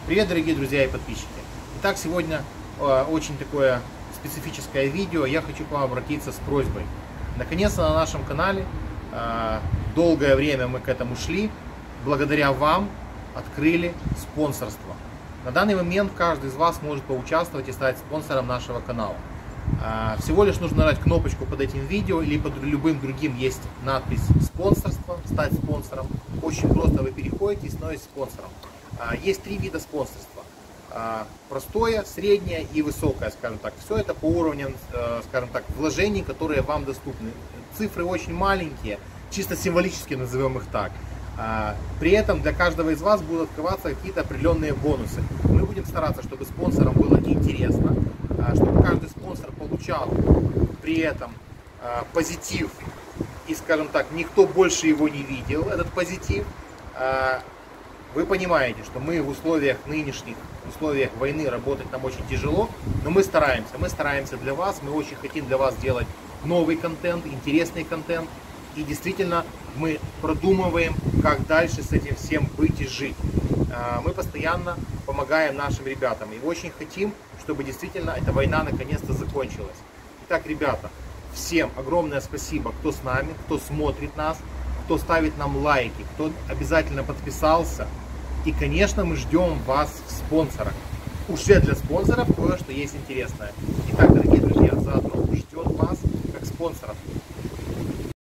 Привет, дорогие друзья и подписчики! Итак, сегодня очень такое специфическое видео. Я хочу к вам обратиться с просьбой. Наконец-то на нашем канале, долгое время мы к этому шли, благодаря вам открыли спонсорство. На данный момент каждый из вас может поучаствовать и стать спонсором нашего канала. Всего лишь нужно нажать кнопочку под этим видео или под любым другим, есть надпись «Спонсорство», «Стать спонсором». Очень просто, вы переходите и становитесь спонсором. Есть три вида спонсорства. Простое, среднее и высокое, скажем так. Все это по уровням, скажем так, вложений, которые вам доступны. Цифры очень маленькие, чисто символически назовем их так. При этом для каждого из вас будут открываться какие-то определенные бонусы. Мы будем стараться, чтобы спонсорам было интересно, чтобы каждый спонсор получал при этом позитив. И, скажем так, никто больше его не видел, этот позитив. Вы понимаете, что мы в условиях нынешних, в условиях войны работать нам очень тяжело, но мы стараемся для вас, мы очень хотим для вас делать новый контент, интересный контент, и действительно мы продумываем, как дальше с этим всем быть и жить. Мы постоянно помогаем нашим ребятам и очень хотим, чтобы действительно эта война наконец-то закончилась. Итак, ребята, всем огромное спасибо, кто с нами, кто смотрит нас, кто ставит нам лайки, кто обязательно подписался. И, конечно, мы ждем вас в спонсорах. Уже для спонсоров кое-что есть интересное. Итак, дорогие друзья, заодно ждет вас как спонсоров.